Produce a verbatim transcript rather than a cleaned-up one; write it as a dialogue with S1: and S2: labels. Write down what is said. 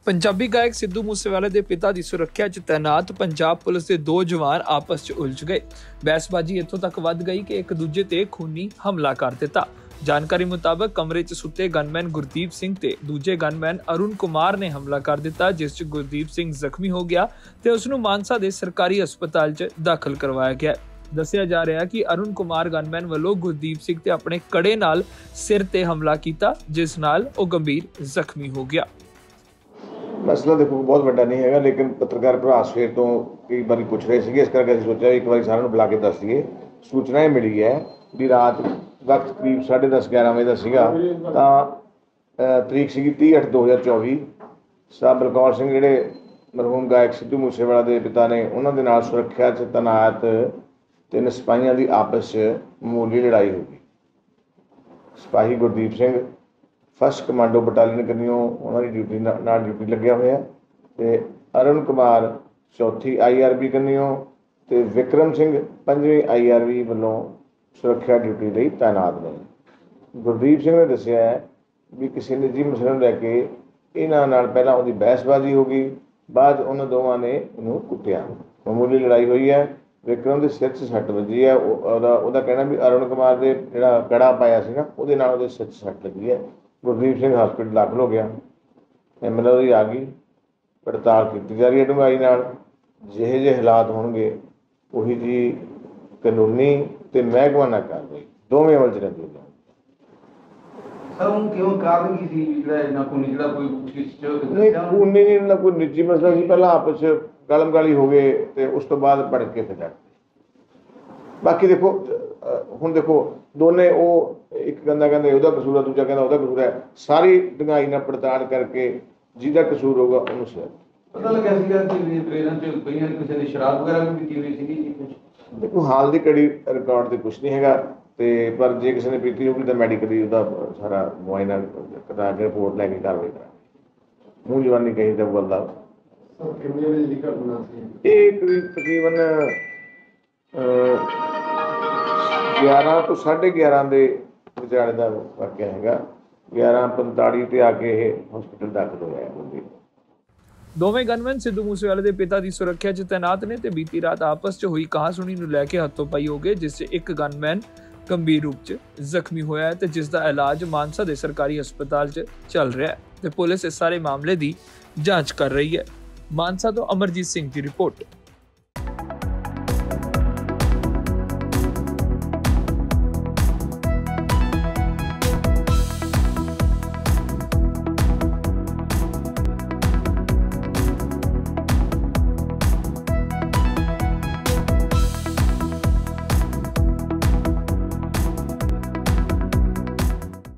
S1: पंजाबी गायक सिद्धू मूसेवाले के पिता की सुरक्षा च तैनात पंजाब पुलिस के दो जवान आपस च उलझ गए। बहसबाजी इत्थों तक वध गई कि एक दूजे ते खूनी हमला कर दिता। जानकारी मुताबक कमरे च सुते गनमैन गुरदीप सिंह ते दूजे गनमैन अरुण कुमार ने हमला कर दिता, जिस च गुरदीप सिंह जख्मी हो गया ते उसनू मानसा के सरकारी हस्पताल च दाखिल करवाया गया। दस्सिया जा रहा कि अरुण कुमार गनमैन वालों गुरदीप सिंह ते अपने कड़े नाल सिर ते हमला किया, जिस नाल वो गंभीर जख्मी हो गया।
S2: मसला देखो बहुत बड़ा नहीं है, लेकिन पत्रकार भरा सवेर तो कई बार पूछ रहे थे, इस करके असं सोचा एक बार सारे बुला के दस दिए। सूचना मिली है भी रात वक्त करीब साढ़े दस ग्यारह बजे का सीगा, तो तरीक सी तीह अठ दो हज़ार चौबी साहब बलकौर सिंह जिहड़े मरहूम गायक सिद्धू मूसेवाला के पिता ने उन्होंने नाल सुरक्षा च तैनात तीन सिपाहियों की आपस मामूली लड़ाई हो गई। सिपाही Gurdeep Singh first commando battalion कन्नियों उन्होंने ड्यूटी ना ड्यूटी लग्या हुआ है, अरुण कुमार चौथी आई आर बी कन्नियों ते विक्रम सिंह पंजवीं आई आर बी वालों सुरक्षा ड्यूटी लिए तैनात ने। गुरदीप सिंह ने दसिया है भी किसी निजी मसले को लैके इन्हां नाल पहलां उहदी बहसबाजी हो गई, बाद उन्होंने दोवां ने इहनूं कुੱਟਿਆ, मामूली लड़ाई हुई है। विक्रम के सिर च सੱਟ वजी है, ਉਹਦਾ कहना भी अरुण कुमार के ਜਿਹੜਾ कड़ा पाया ਸੀ ना ਉਹਦੇ ਨਾਲ ਉਹਦੇ ਸਿਰ 'ਚ ਸੱਟ ਲੱਗੀ है। गुरदीप सिंह हॉस्पिटल दाखिल हो गया, एम एल ए आ गई, पड़ताल की जा रही है डूंघाई नाल। जिहे जे हालात होणगे उही जी कानूनी ते महकमाना कार्रवाई दोवें अमल च रहिंदी है। नहीं खूनी नहीं, इन्हां कोई निजी मसला सी, पहला आपस गलम गाली हो गए तो उस तो बाद भड़क के फिर बाकी देखो हुण देखो दोने वो एक कहना कहते ਉਹਦਾ कसूर है, दूजा कहना ਉਹਦਾ कसूर है। सारी ढंगाई नाल पड़ताल करके जिहदा कसूर होगा ਉਹਨੂੰ सजा।
S3: पता लगा सीगा कि ट्रेन च कईयां किसी ने शराब वगैरह भी पीती हुई सीगी जी कुछ।
S2: देखो हाल दी कड़ी रिकॉर्ड ते कुछ नहीं हैगा, ते पर जे किसी ने पीती होगी तो मैडिकली ਉਹਦਾ सारा मुआयना करा के रिपोर्ट लैके कार्रवाई करांगे। मूंह जवानी कही तो बोलदा
S3: कितने बजे दी घटना सी?
S2: ਇਹ करीब तकरीबन ग्यारह तो साढ़े ग्यारह के विचाले का वाक्य है। ग्यारह पंताली ते आके हॉस्पिटल दाखिल होया है।
S1: दोवें गनमैन सिद्धू मूसेवाले के पिता की सुरक्षा च तैनात ने ते बीती रात आपस च हुई कहासुनी नूं लैके हत्थों-पाई हो गए, जिस च एक गनमैन गंभीर रूप च जख्मी होया है ते जिसका इलाज मानसा के सरकारी हस्पताल च चल रहा है ते पुलिस इस सारे मामले की जांच कर रही है। मानसा तो अमरजीत सिंह की रिपोर्ट।